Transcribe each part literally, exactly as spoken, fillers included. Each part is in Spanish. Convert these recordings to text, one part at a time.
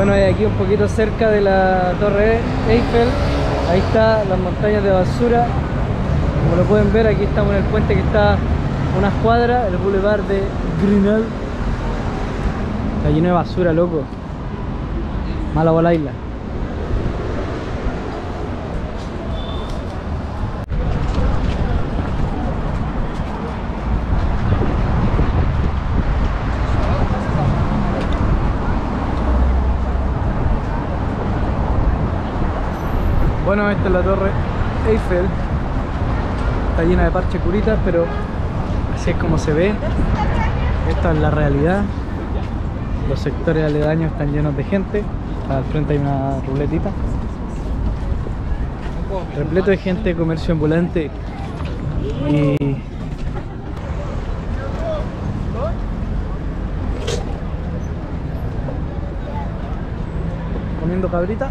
Bueno, y aquí un poquito cerca de la Torre Eiffel, ahí está las montañas de basura. Como lo pueden ver, aquí estamos en el puente que está unas cuadras, el boulevard de Grenelle. Está lleno de basura, loco. Mala bola isla. Bueno, esta es la Torre Eiffel. Está llena de parches curitas, pero así es como se ve. Esta es la realidad. Los sectores aledaños están llenos de gente. Al frente hay una ruletita. Repleto de gente, comercio ambulante. Y comiendo cabrita.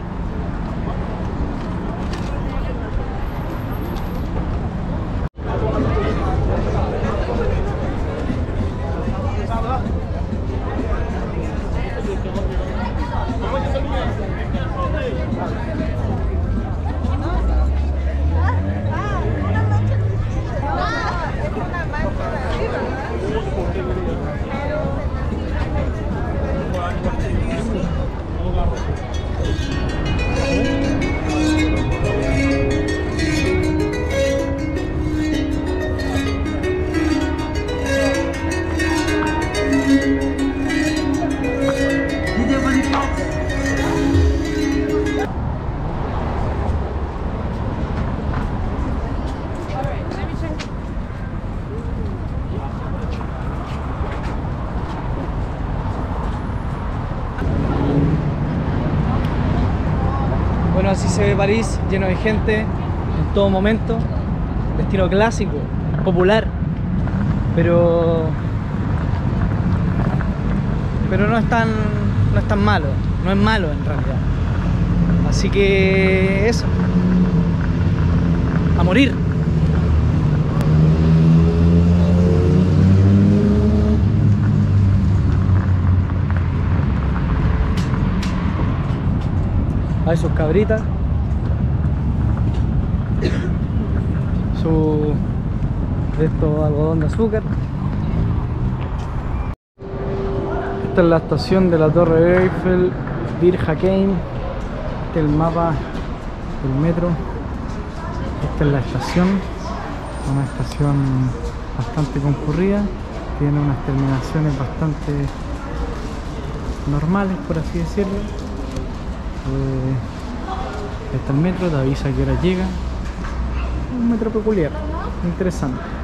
Bueno, así se ve París, lleno de gente en todo momento. Destino clásico, popular, pero pero no es tan no es tan malo, no es malo en realidad. Así que eso, a morir. Hay sus cabritas, su de esto algodón de azúcar. Esta es la estación de la Torre Eiffel, Bir Hakeim. Este es el mapa del metro. Esta es la estación, una estación bastante concurrida, tiene unas terminaciones bastante normales, por así decirlo. Eh, está el metro, te avisa a qué hora llega. Un metro peculiar, interesante.